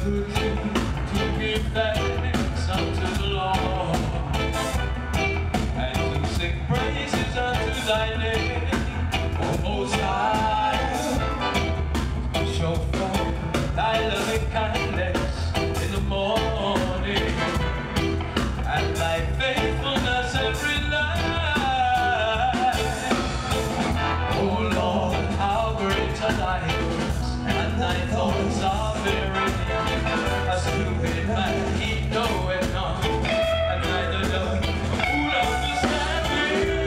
good thing to give thanks unto the Lord, and to sing praises unto thy name, O Most High. Show forth thy loving kindness in the morning, and thy faithfulness every night. O Lord, how great are thy works, and thy thoughts are very deep. A stupid man, he knoweth not, and neither does a fool understand me.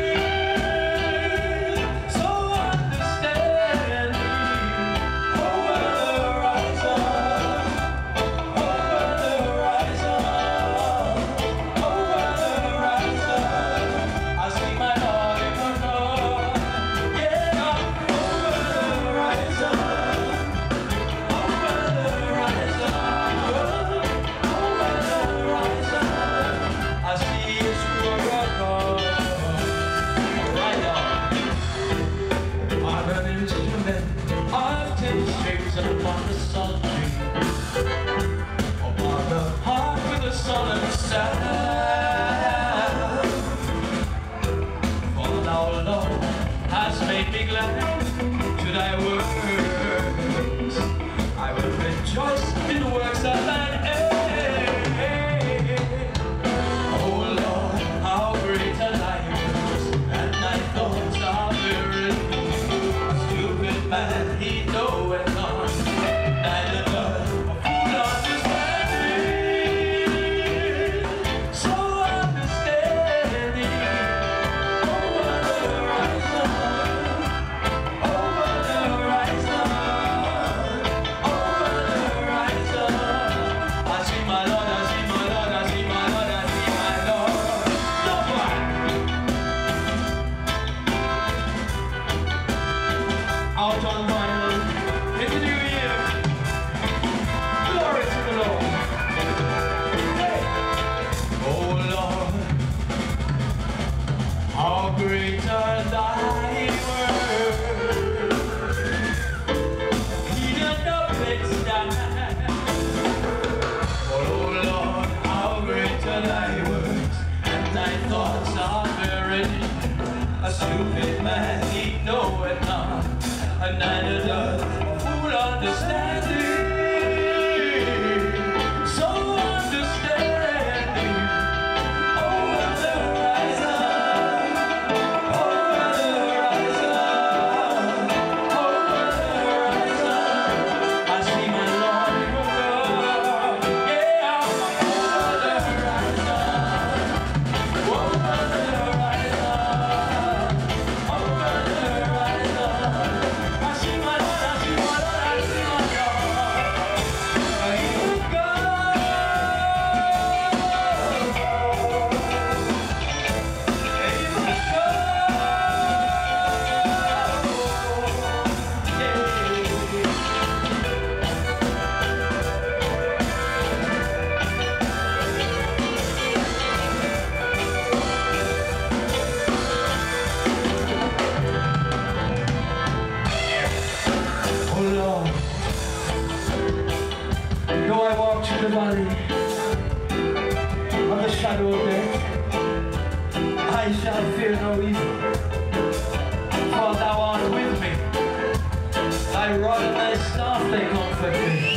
So understand me, over the horizon, over the horizon, over the horizon. I see my Lord in the Lord, yeah, over the horizon. Upon the sultry, upon the harp with a solemn sound. For thou, Lord, hast made me glad to thy works. I will rejoice in the works of thine hand. O Lord, how great are thy works, and thy thoughts are very deep. A stupid man, he knoweth not, neither does a fool understand me. So understand me, over the horizon, over the horizon, over the horizon. I see my Lord, I see my Lord, I see my Lord, I see my Lord. No one. Out on vinyl in the new year. Glory to the Lord. Hey. Oh Lord, how great are thy works. He did not Brixton. Oh Lord, how great are thy works, and thy thoughts are very deep. A stupid man, he knoweth not, and neither does a fool understand it. So understand me, over the horizon, over the horizon, over the horizon. I see my Lord in the Lord, yeah, over the horizon, over the horizon, over the horizon. I see my Lord, I see my Lord, I see my Lord. You go. Oh Lord, though I walk through the valley of the shadow of death, I shall fear no evil, for thou art with me. Thy rod and thy staff, they comfort me.